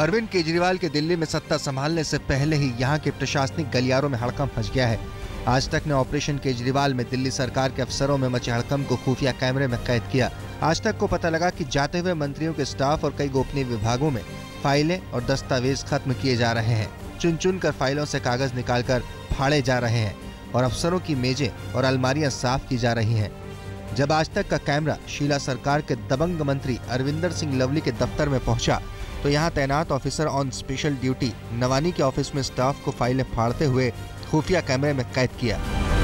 अरविंद केजरीवाल के दिल्ली में सत्ता संभालने से पहले ही यहाँ के प्रशासनिक गलियारों में हड़कंप मच गया है। आज तक ने ऑपरेशन केजरीवाल में दिल्ली सरकार के अफसरों में मचे हड़कंप को खुफिया कैमरे में कैद किया। आज तक को पता लगा कि जाते हुए मंत्रियों के स्टाफ और कई गोपनीय विभागों में फाइलें और दस्तावेज खत्म किए जा रहे हैं। चुन चुन कर फाइलों से कागज निकालकर फाड़े जा रहे हैं और अफसरों की मेजें और अलमारियां साफ की जा रही हैं। जब आज तक का कैमरा शीला सरकार के दबंग मंत्री अरविंदर सिंह लवली के दफ्तर में पहुंचा तो यहां तैनात officer on special duty Nawani के ऑफिस में स्टाफ को फाइलें फाड़ते हुए खुफिया कैमरे में कैद किया।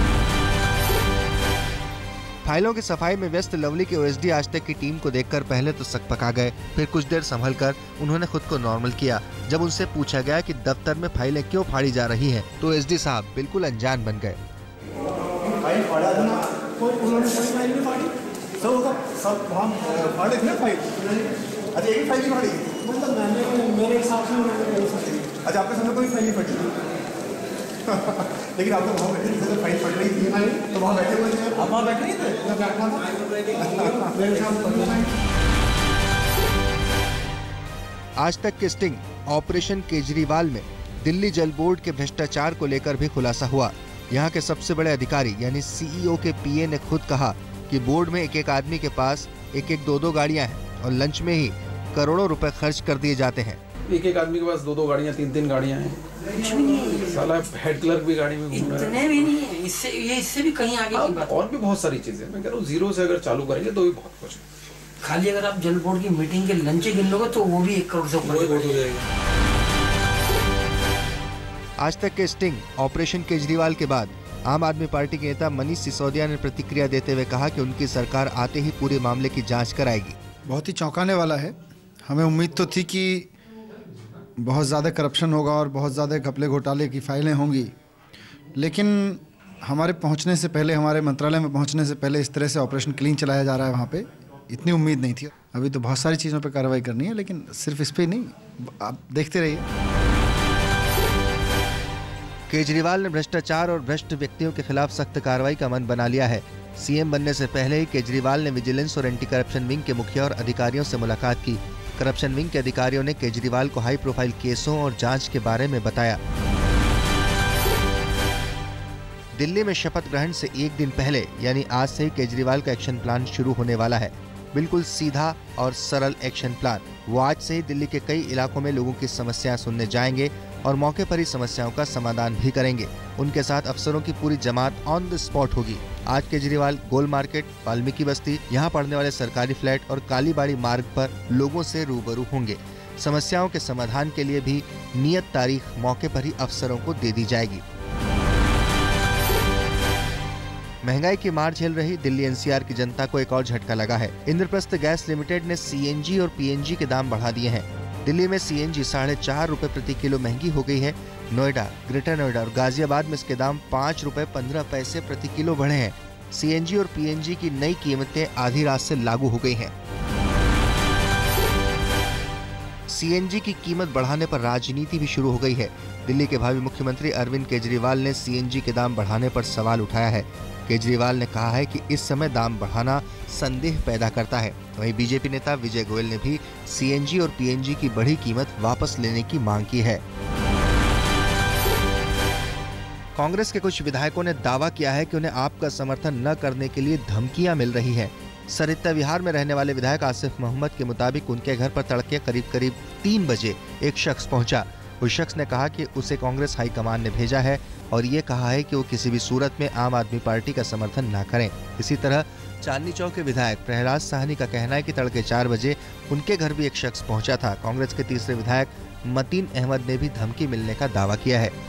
फाइलों की सफाई में व्यस्त लवली के ओएसडी आज तक की टीम को देखकर पहले तो सकपका गए, फिर कुछ देर संभलकर उन्होंने खुद को नॉर्मल किया। जब उनसे पूछा गया कि दफ्तर में फाइलें क्यों फाड़ी जा रही हैं, तो ओएसडी साहब बिल्कुल अनजान बन गए। अच्छा, आपके सामने कोई फाइल नहीं फटी लेकिन आप तो वहाँ बैठे थे, फाइल फट रही थी तो वहाँ बैठे हुए थे। आप वहाँ बैठे नहीं थे। आज तक के स्टिंग ऑपरेशन केजरीवाल में दिल्ली जल बोर्ड के भ्रष्टाचार को लेकर भी खुलासा हुआ। यहाँ के सबसे बड़े अधिकारी यानी सीईओ के पीए ने खुद कहा कि बोर्ड में एक एक आदमी के पास एक एक दो दो गाड़ियाँ हैं और लंच में ही करोड़ों रुपए खर्च कर दिए जाते हैं। एक एक आदमी के पास दो दो गाड़ियाँ, तीन तीन गाड़ियाँ हैं। कुछ भी नहीं है। साला हेड क्लर्क भी गाड़ी में घूम रहा है। इतने भी नहीं है, इससे भी कहीं आगे की बात। और भी बहुत सारी चीजें, मैं कह रहा हूँ जीरो से अगर चालू करेंगे तो भी बहुत कुछ। खाली अगर आप जल बोर्ड की मीटिंग के लंच गिन लोगे तो वो भी 1 करोड़ से ऊपर हो जाएगा। आज तक के स्टिंग ऑपरेशन केजरीवाल के बाद आम आदमी पार्टी के नेता मनीष सिसोदिया ने प्रतिक्रिया देते हुए कहा कि उनकी सरकार आते ही पूरे मामले की जांच कराएगी। बहुत ही चौंकाने वाला है। हमें उम्मीद तो थी कि बहुत ज़्यादा करप्शन होगा और बहुत ज़्यादा घपले घोटाले की फाइलें होंगी, लेकिन हमारे पहुंचने से पहले, हमारे मंत्रालय में पहुंचने से पहले इस तरह से ऑपरेशन क्लीन चलाया जा रहा है। वहाँ पे इतनी उम्मीद नहीं थी। अभी तो बहुत सारी चीज़ों पे कार्रवाई करनी है, लेकिन सिर्फ इस पे नहीं, आप देखते रहिए। केजरीवाल ने भ्रष्टाचार और भ्रष्ट व्यक्तियों के खिलाफ सख्त कार्रवाई का मन बना लिया है। सीएम बनने से पहले ही केजरीवाल ने विजिलेंस और एंटी करप्शन विंग के मुखिया और अधिकारियों से मुलाकात की। करप्शन विंग के अधिकारियों ने केजरीवाल को हाई प्रोफाइल केसों और जांच के बारे में बताया। दिल्ली में शपथ ग्रहण से एक दिन पहले यानी आज से ही केजरीवाल का एक्शन प्लान शुरू होने वाला है। बिल्कुल सीधा और सरल एक्शन प्लान। वो आज से ही दिल्ली के कई इलाकों में लोगों की समस्याएं सुनने जाएंगे और मौके पर ही समस्याओं का समाधान भी करेंगे। उनके साथ अफसरों की पूरी जमात ऑन द स्पॉट होगी। आज केजरीवाल गोल मार्केट, वाल्मीकि बस्ती, यहाँ पड़ने वाले सरकारी फ्लैट और कालीबाड़ी मार्ग पर लोगों से रूबरू होंगे। समस्याओं के समाधान के लिए भी नियत तारीख मौके पर ही अफसरों को दे दी जाएगी। महंगाई की मार झेल रही दिल्ली एनसीआर की जनता को एक और झटका लगा है। इंद्रप्रस्थ गैस लिमिटेड ने सीएनजी और पीएनजी के दाम बढ़ा दिए हैं। दिल्ली में सीएनजी 4.5 रुपए प्रति किलो महंगी हो गई है। नोएडा, ग्रेटर नोएडा और गाजियाबाद में इसके दाम 5 रुपए 15 पैसे प्रति किलो बढ़े हैं। सीएनजी और पीएनजी की नई कीमतें आधी रात से लागू हो गई हैं। सीएनजी की कीमत बढ़ाने पर राजनीति भी शुरू हो गई है। दिल्ली के भावी मुख्यमंत्री अरविंद केजरीवाल ने सीएनजी के दाम बढ़ाने पर सवाल उठाया है। केजरीवाल ने कहा है कि इस समय दाम बढ़ाना संदेह पैदा करता है। वहीं बीजेपी नेता विजय गोयल ने भी सीएनजी और पीएनजी की बढ़ी कीमत वापस लेने की मांग की है। कांग्रेस के कुछ विधायकों ने दावा किया है कि उन्हें आप का समर्थन न करने के लिए धमकियां मिल रही हैं। सरिता विहार में रहने वाले विधायक आसिफ मोहम्मद के मुताबिक उनके घर पर तड़के करीब 3 बजे एक शख्स पहुंचा। उस शख्स ने कहा कि उसे कांग्रेस हाईकमान ने भेजा है और ये कहा है कि वो किसी भी सूरत में आम आदमी पार्टी का समर्थन न करें। इसी तरह चांदनी चौक के विधायक प्रहलाद साहनी का कहना है कि तड़के 4 बजे उनके घर भी एक शख्स पहुंचा था। कांग्रेस के तीसरे विधायक मतीन अहमद ने भी धमकी मिलने का दावा किया है।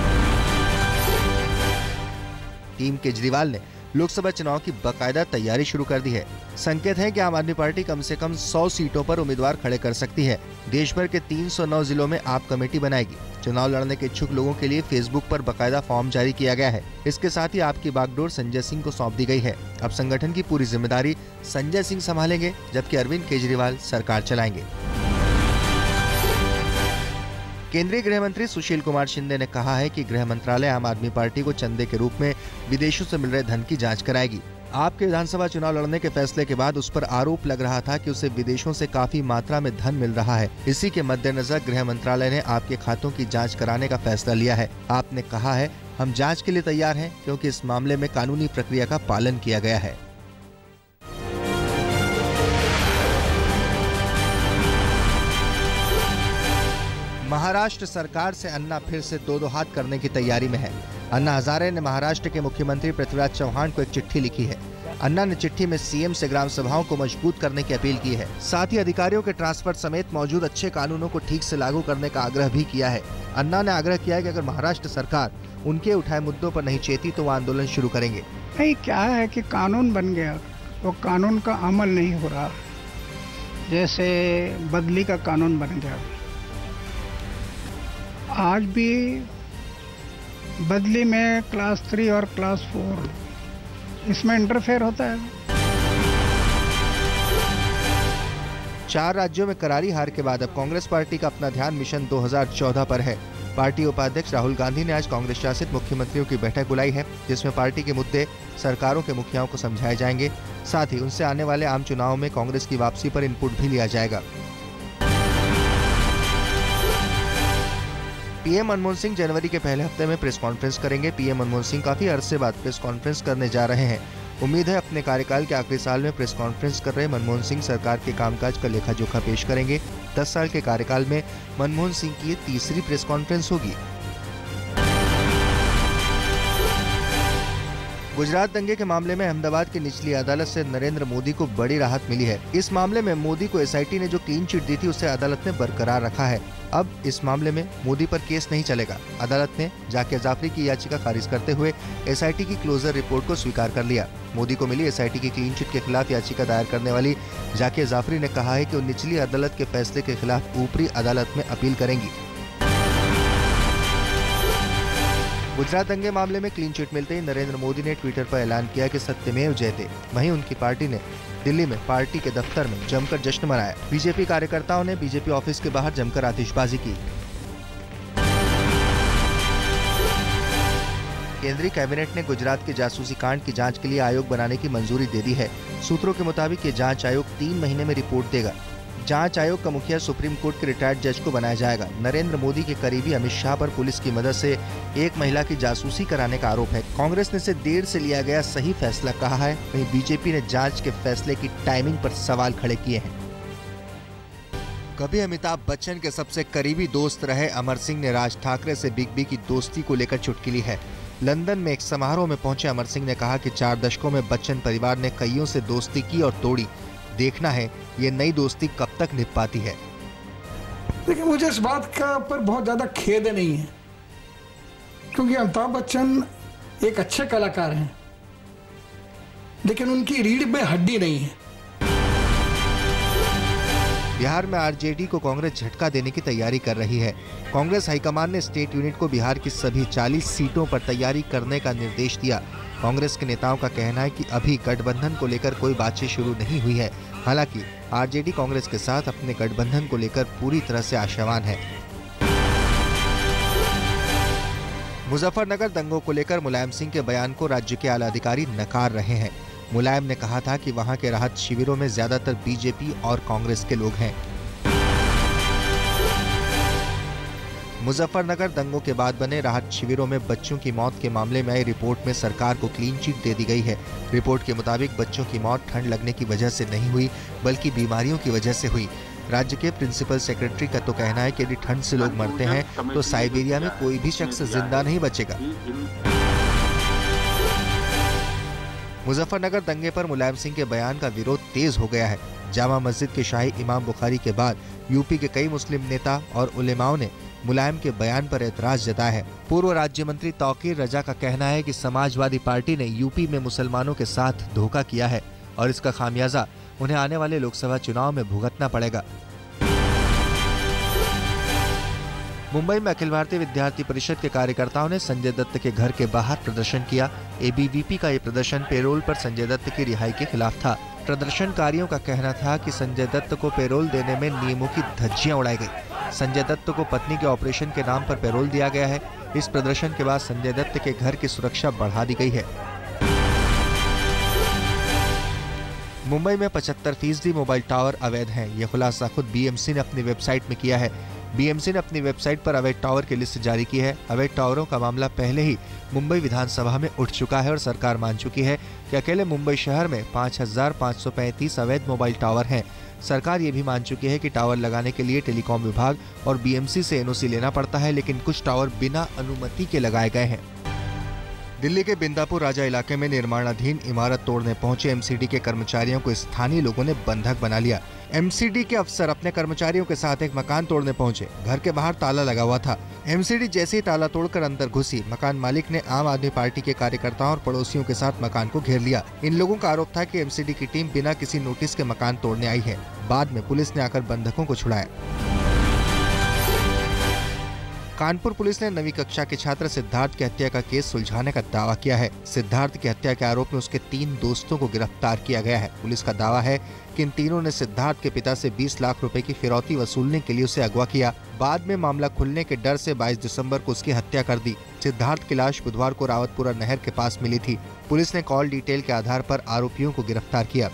टीम केजरीवाल ने लोकसभा चुनाव की बाकायदा तैयारी शुरू कर दी है। संकेत है कि आम आदमी पार्टी कम से कम 100 सीटों पर उम्मीदवार खड़े कर सकती है। देश भर के 309 जिलों में आप कमेटी बनाएगी। चुनाव लड़ने के इच्छुक लोगों के लिए फेसबुक पर बाकायदा फॉर्म जारी किया गया है। इसके साथ ही आपकी बागडोर संजय सिंह को सौंप दी गई है। अब संगठन की पूरी जिम्मेदारी संजय सिंह संभालेंगे, जबकि अरविंद केजरीवाल सरकार चलाएंगे। केंद्रीय गृह मंत्री सुशील कुमार शिंदे ने कहा है कि गृह मंत्रालय आम आदमी पार्टी को चंदे के रूप में विदेशों से मिल रहे धन की जांच कराएगी। आपके विधानसभा चुनाव लड़ने के फैसले के बाद उस पर आरोप लग रहा था कि उसे विदेशों से काफी मात्रा में धन मिल रहा है। इसी के मद्देनजर गृह मंत्रालय ने आपके खातों की जांच कराने का फैसला लिया है। आपने कहा है, हम जांच के लिए तैयार हैं क्योंकि इस मामले में कानूनी प्रक्रिया का पालन किया गया है। महाराष्ट्र सरकार से अन्ना फिर से दो हाथ करने की तैयारी में है। अन्ना हजारे ने महाराष्ट्र के मुख्यमंत्री पृथ्वीराज चौहान को एक चिट्ठी लिखी है। अन्ना ने चिट्ठी में सीएम से ग्राम सभाओं को मजबूत करने की अपील की है। साथ ही अधिकारियों के ट्रांसफर समेत मौजूद अच्छे कानूनों को ठीक से लागू करने का आग्रह भी किया है। अन्ना ने आग्रह किया है कि अगर महाराष्ट्र सरकार उनके उठाए मुद्दों पर नहीं चेती तो वो आंदोलन शुरू करेंगे। नहीं, क्या है कि कानून बन गया, वो कानून का अमल नहीं हो रहा। जैसे बदली का कानून बन गया, आज भी बदली में क्लास 3 और क्लास 4 इसमें इंटरफेयर होता है। 4 राज्यों में करारी हार के बाद अब कांग्रेस पार्टी का अपना ध्यान मिशन 2014 पर है। पार्टी उपाध्यक्ष राहुल गांधी ने आज कांग्रेस शासित मुख्यमंत्रियों की बैठक बुलाई है, जिसमें पार्टी के मुद्दे सरकारों के मुखियाओं को समझाए जाएंगे। साथ ही उनसे आने वाले आम चुनावों में कांग्रेस की वापसी पर इनपुट भी लिया जाएगा। पीएम मनमोहन सिंह जनवरी के पहले हफ्ते में प्रेस कॉन्फ्रेंस करेंगे। पीएम मनमोहन सिंह काफी अरसे बाद प्रेस कॉन्फ्रेंस करने जा रहे हैं। उम्मीद है अपने कार्यकाल के आखिरी साल में प्रेस कॉन्फ्रेंस कर रहे मनमोहन सिंह सरकार के कामकाज का लेखा जोखा पेश करेंगे। 10 साल के कार्यकाल में मनमोहन सिंह की ये तीसरी प्रेस कॉन्फ्रेंस होगी। गुजरात दंगे के मामले में अहमदाबाद की निचली अदालत से नरेंद्र मोदी को बड़ी राहत मिली है। इस मामले में मोदी को एसआईटी ने जो क्लीन चिट दी थी उसे अदालत ने बरकरार रखा है। अब इस मामले में मोदी पर केस नहीं चलेगा। अदालत ने जाकिर जाफरी की याचिका खारिज करते हुए एसआईटी की क्लोजर रिपोर्ट को स्वीकार कर लिया। मोदी को मिली एसआईटी की क्लीन चिट के खिलाफ याचिका दायर करने वाली जाकिर जाफरी ने कहा है कि वो निचली अदालत के फैसले के खिलाफ ऊपरी अदालत में अपील करेंगी। गुजरात दंगे मामले में क्लीन चिट मिलते ही नरेंद्र मोदी ने ट्विटर पर ऐलान किया कि सत्यमेव जयते। वहीं उनकी पार्टी ने दिल्ली में पार्टी के दफ्तर में जमकर जश्न मनाया। बीजेपी कार्यकर्ताओं ने बीजेपी ऑफिस के बाहर जमकर आतिशबाजी की। केंद्रीय कैबिनेट ने गुजरात के जासूसी कांड की जांच के लिए आयोग बनाने की मंजूरी दे दी है। सूत्रों के मुताबिक ये जांच आयोग 3 महीने में रिपोर्ट देगा। जांच आयोग का मुखिया सुप्रीम कोर्ट के रिटायर्ड जज को बनाया जाएगा। नरेंद्र मोदी के करीबी अमित शाह पर पुलिस की मदद से एक महिला की जासूसी कराने का आरोप है। कांग्रेस ने इसे देर से लिया गया सही फैसला कहा है। वहीं बीजेपी ने जांच के फैसले की टाइमिंग पर सवाल खड़े किए हैं। कभी अमिताभ बच्चन के सबसे करीबी दोस्त रहे अमर सिंह ने राज ठाकरे से बिग बी की दोस्ती को लेकर चुटकी ली है। लंदन में एक समारोह में पहुंचे अमर सिंह ने कहा कि 4 दशकों में बच्चन परिवार ने कईयों से दोस्ती की और तोड़ी। देखना है ये नई दोस्ती कब तक निभ पाती है। देखिए, मुझे इस बात का पर बहुत ज्यादा खेद नहीं है, क्योंकि अमिताभ बच्चन एक अच्छे कलाकार हैं, लेकिन उनकी रीढ़ में हड्डी नहीं है। बिहार में आरजेडी को कांग्रेस झटका देने की तैयारी कर रही है। कांग्रेस हाईकमान ने स्टेट यूनिट को बिहार की सभी 40 सीटों पर तैयारी करने का निर्देश दिया। कांग्रेस के नेताओं का कहना है कि अभी गठबंधन को लेकर कोई बातचीत शुरू नहीं हुई है। हालांकि आरजेडी कांग्रेस के साथ अपने गठबंधन को लेकर पूरी तरह से आशावान है। मुजफ्फरनगर दंगों को लेकर मुलायम सिंह के बयान को राज्य के आला अधिकारी नकार रहे हैं। मुलायम ने कहा था कि वहां के राहत शिविरों में ज्यादातर बीजेपी और कांग्रेस के लोग हैं। मुजफ्फरनगर दंगों के बाद बने राहत शिविरों में बच्चों की मौत के मामले में आई रिपोर्ट में सरकार को क्लीन चिट दे दी गई है। रिपोर्ट के मुताबिक बच्चों की मौत ठंड लगने की वजह से नहीं हुई, बल्कि बीमारियों की वजह से हुई। राज्य के प्रिंसिपल सेक्रेटरी का तो कहना है कि यदि ठंड से लोग मरते हैं तो साइबेरिया में कोई भी शख्स जिंदा नहीं बचेगा। मुजफ्फरनगर दंगे पर मुलायम सिंह के बयान का विरोध तेज हो गया है। जामा मस्जिद के शाही इमाम बुखारी के बाद यूपी के कई मुस्लिम नेता और उलेमाओं ने मुलायम के बयान पर एतराज जताया है। पूर्व राज्य मंत्री तौकीर रजा का कहना है कि समाजवादी पार्टी ने यूपी में मुसलमानों के साथ धोखा किया है और इसका खामियाजा उन्हें आने वाले लोकसभा चुनाव में भुगतना पड़ेगा। मुंबई में अखिल भारतीय विद्यार्थी परिषद के कार्यकर्ताओं ने संजय दत्त के घर के बाहर प्रदर्शन किया। एबीवीपी का ये प्रदर्शन पेरोल पर संजय दत्त की रिहाई के खिलाफ था। प्रदर्शनकारियों का कहना था कि संजय दत्त को पेरोल देने में नियमों की धज्जियां उड़ाई गई। संजय दत्त को पत्नी के ऑपरेशन के नाम पर पेरोल दिया गया है। इस प्रदर्शन के बाद संजय दत्त के घर की सुरक्षा बढ़ा दी गई है। मुंबई में 75% मोबाइल टावर अवैध हैं। ये खुलासा खुद बीएमसी ने अपनी वेबसाइट में किया है। बीएमसी ने अपनी वेबसाइट पर अवैध टावर की लिस्ट जारी की है। अवैध टावरों का मामला पहले ही मुंबई विधानसभा में उठ चुका है और सरकार मान चुकी है कि अकेले मुंबई शहर में 5535 अवैध मोबाइल टावर हैं। सरकार ये भी मान चुकी है कि टावर लगाने के लिए टेलीकॉम विभाग और बीएमसी से एनओसी लेना पड़ता है, लेकिन कुछ टावर बिना अनुमति के लगाए गए हैं। दिल्ली के बिंदापुर राजा इलाके में निर्माणाधीन इमारत तोड़ने पहुंचे एमसीडी के कर्मचारियों को स्थानीय लोगों ने बंधक बना लिया। एमसीडी के अफसर अपने कर्मचारियों के साथ एक मकान तोड़ने पहुंचे। घर के बाहर ताला लगा हुआ था। एमसीडी जैसे ही ताला तोड़कर अंदर घुसी, मकान मालिक ने आम आदमी पार्टी के कार्यकर्ताओं और पड़ोसियों के साथ मकान को घेर लिया। इन लोगों का आरोप था कि एमसीडी की टीम बिना किसी नोटिस के मकान तोड़ने आई है। बाद में पुलिस ने आकर बंधकों को छुड़ाया। कानपुर पुलिस ने 9वीं कक्षा के छात्र सिद्धार्थ की हत्या का केस सुलझाने का दावा किया है। सिद्धार्थ की हत्या के आरोप में उसके 3 दोस्तों को गिरफ्तार किया गया है। पुलिस का दावा है कि इन तीनों ने सिद्धार्थ के पिता से 20 लाख रुपए की फिरौती वसूलने के लिए उसे अगवा किया। बाद में मामला खुलने के डर से 22 दिसंबर को उसकी हत्या कर दी। सिद्धार्थ की लाश बुधवार को रावतपुरा नहर के पास मिली थी। पुलिस ने कॉल डिटेल के आधार पर आरोपियों को गिरफ्तार किया।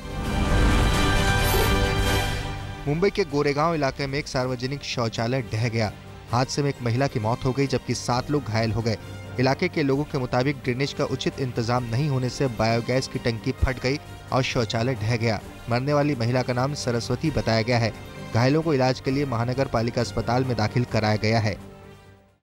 मुंबई के गोरेगांव इलाके में एक सार्वजनिक शौचालय ढह गया। हादसे में एक महिला की मौत हो गई जबकि 7 लोग घायल हो गए। इलाके के लोगों के मुताबिक ड्रेनेज का उचित इंतजाम नहीं होने से बायोगैस की टंकी फट गई और शौचालय ढह गया। मरने वाली महिला का नाम सरस्वती बताया गया है। घायलों को इलाज के लिए महानगर पालिका अस्पताल में दाखिल कराया गया है।